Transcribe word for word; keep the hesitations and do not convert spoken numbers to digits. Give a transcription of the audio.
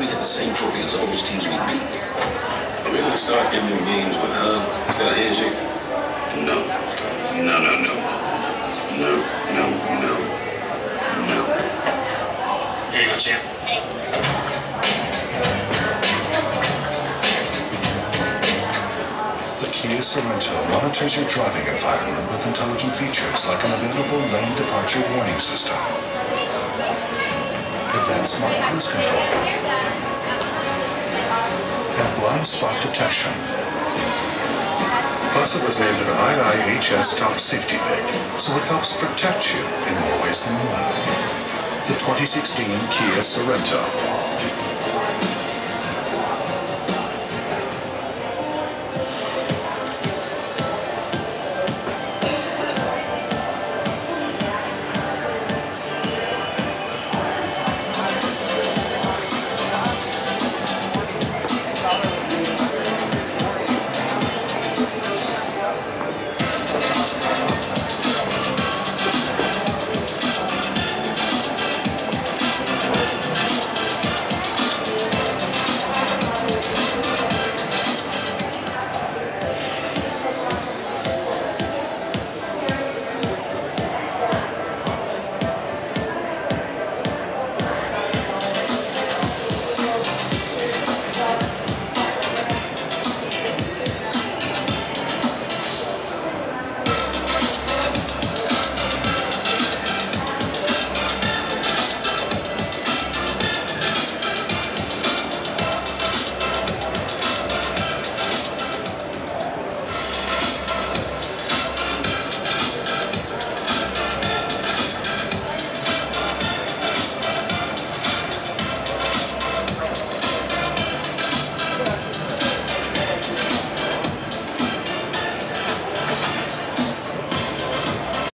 we get the same trophy as all those teams we beat? Are we gonna start ending games with hugs instead of handshakes? No. No, no, no. No, no, no. No. Here you go, champ. The Kia Sorento monitors your driving environment with intelligent features like an available lane departure warning system, advanced smart cruise control, and blind spot detection. Plus, it was named an I I H S Top Safety Pick, so it helps protect you in more ways than one. The twenty sixteen Kia Sorento.